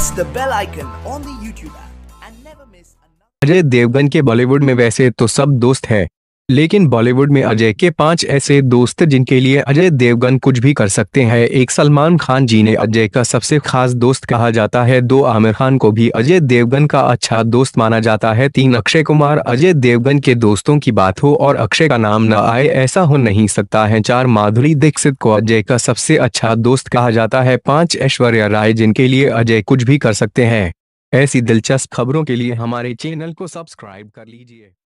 press the bell icon on the YouTube app and never miss another. Ajay Devgan के बॉलीवुड में वैसे तो सब दोस्त हैं, लेकिन बॉलीवुड में अजय के 5 ऐसे दोस्त जिनके लिए अजय देवगन कुछ भी कर सकते हैं। 1 सलमान खान जी ने अजय का सबसे खास दोस्त कहा जाता है। 2 आमिर खान को भी अजय देवगन का अच्छा दोस्त माना जाता है। 3 अक्षय कुमार। अजय देवगन के दोस्तों की बात हो और अक्षय का नाम न आए ऐसा हो नहीं सकता है। 4 माधुरी दीक्षित को अजय का सबसे अच्छा दोस्त कहा जाता है। 5 ऐश्वर्या राय जिनके लिए अजय कुछ भी कर सकते हैं। ऐसी दिलचस्प खबरों के लिए हमारे चैनल को सब्सक्राइब कर लीजिए।